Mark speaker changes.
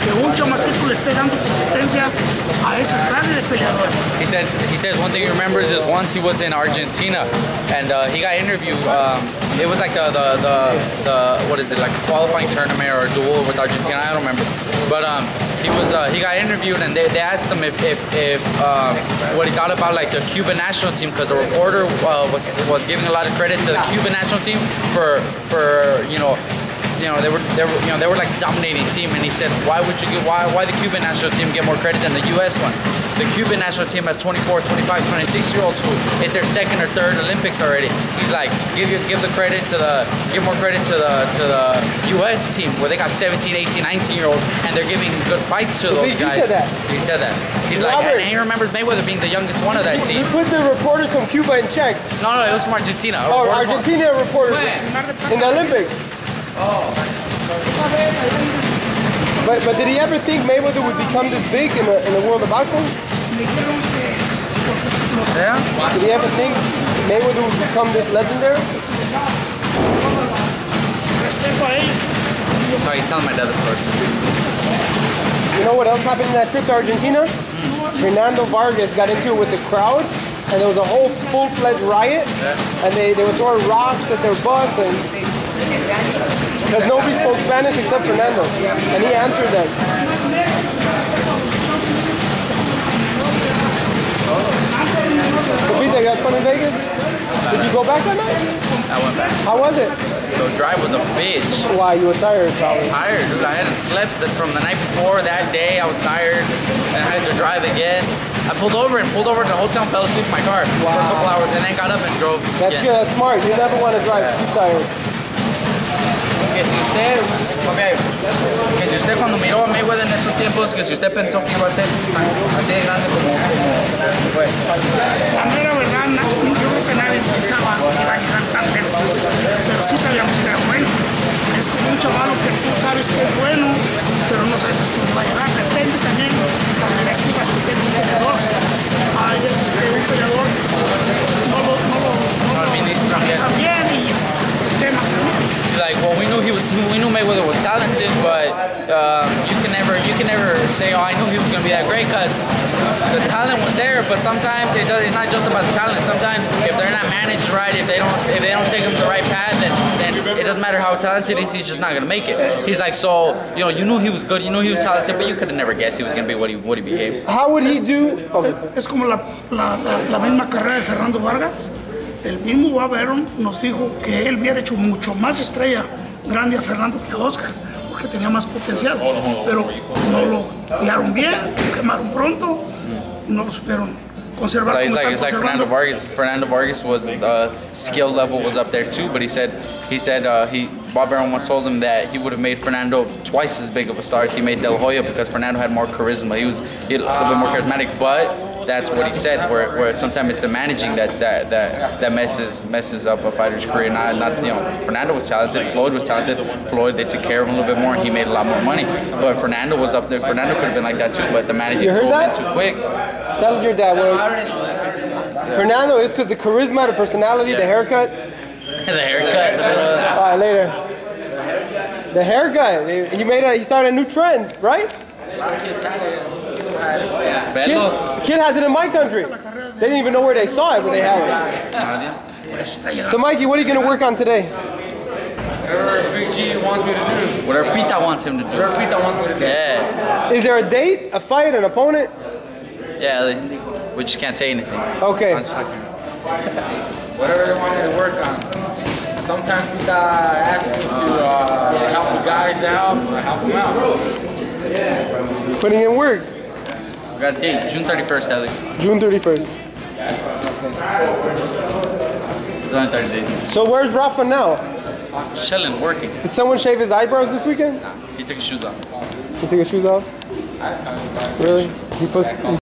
Speaker 1: que un chamaquito le esté dando competencia a esa clase de peleador.
Speaker 2: He says one thing he remembers is once he was in Argentina and he got interviewed. It was like the what is it, like a qualifying tournament or a duel with Argentina, I don't remember. But he got interviewed and they asked him if what he thought about like the Cuban national team, because the reporter was giving a lot of credit to the Cuban national team for they were like dominating team, and he said why the Cuban national team get more credit than the US one? The Cuban national team has 24, 25, 26-year-olds who it's their second or third Olympics already. He's like, give more credit to the US team where they got 17, 18, 19-year-olds and they're giving good fights to those guys. He said that. He's like, and he remembers Mayweather being the youngest one of that team.
Speaker 3: You put the reporters from Cuba in check.
Speaker 2: No, it was from Argentina.
Speaker 3: Oh, Argentina reporters in the Olympics.
Speaker 2: Oh.
Speaker 3: But did he ever think Mayweather would become this big in the world of boxing?
Speaker 2: Yeah.
Speaker 3: Did he ever think Mayweather would become this legendary?
Speaker 2: So he's telling my dad the story.
Speaker 3: You know what else happened in that trip to Argentina? Fernando Vargas got into it with the crowd, and there was a whole full-fledged riot, and they were throwing rocks at their bus, and because nobody spoke Spanish except Fernando, and he answered them. Bday, you had fun in Vegas? Did you go back that night?
Speaker 2: I went back.
Speaker 3: How was it?
Speaker 2: The drive was a bitch.
Speaker 3: Why? You were tired, probably.
Speaker 2: Tired, dude. I hadn't slept from the night before. That day, I was tired, and I had to drive again. I pulled over to the hotel and fell asleep in my car for a couple hours, and then got up and drove.
Speaker 3: That's good. That's smart. You never want to drive too tired.
Speaker 2: Que si usted cuando miró a Mayweather en esos tiempos, que si usted pensó que iba a ser así de grande como fue.
Speaker 1: La mera verdad, yo creo que nadie pensaba que iba a llegar tan lejos, pero sí sabíamos que era bueno. Es como un chaval que tú sabes que es bueno, pero no sabes hasta dónde va a llegar. Depende también de las directivas que tiene un peleador. Hay veces que un peleador no lo administra bien y el tema también.
Speaker 2: Like, well, we knew Mayweather was talented, but you can never say, oh, I knew he was gonna be that great, because the talent was there. But sometimes it's not just about the talent. Sometimes if they're not managed right, if they don't take him the right path, then it doesn't matter how talented he is, he's just not gonna make it. He's like, so you knew he was good, you knew he was talented, but you could have never guessed he was gonna be what he became.
Speaker 3: How would he do?
Speaker 1: Es como la misma carrera de Fernando Vargas. El mismo Baberon nos dijo que él hubiera hecho mucho más estrella grande a Fernando que a Oscar, porque tenía más potencial, pero no lo guiaron bien, lo quemaron pronto y no lo supieron conservar.
Speaker 2: It's like Fernando Vargas was skill level was up there too, but he said Bob Arum once told him that he would have made Fernando twice as big of a star as he made De La Hoya, because Fernando had more charisma. He was a little bit more charismatic, but that's what he said. Where sometimes it's the managing that messes up a fighter's career. Not Fernando was talented. Floyd was talented. Floyd, they took care of him a little bit more, and he made a lot more money. But Fernando was up there. Fernando could have been like that too, but the managing pulled him in too quick.
Speaker 3: Tell your dad. Fernando is because the charisma, the personality, the haircut.
Speaker 2: The haircut.
Speaker 3: All right, later. The haircut. He started a new trend, right?
Speaker 4: A lot of kids had it.
Speaker 3: Kid has it in my country. They didn't even know where they saw it, but they have it. So Mikey, what are you going to work on today?
Speaker 4: Whatever Big G wants me to do.
Speaker 2: Whatever Pita wants him to do.
Speaker 4: Whatever Pita wants me to do.
Speaker 2: Yeah.
Speaker 3: Is there a date, a fight, an opponent?
Speaker 2: Yeah, we just can't say anything.
Speaker 3: Okay.
Speaker 4: Whatever they want me to work on. Sometimes Pita asks me to help the guys out, I help them out.
Speaker 3: Putting in work.
Speaker 2: We got a date, June 31st, Ellie.
Speaker 3: June 31st.
Speaker 2: It's only 30 days.
Speaker 3: So where's Rafa now?
Speaker 2: Chilling, working.
Speaker 3: Did someone shave his eyebrows this weekend?
Speaker 2: Nah, he took his shoes off.
Speaker 3: He took his shoes off? Really? He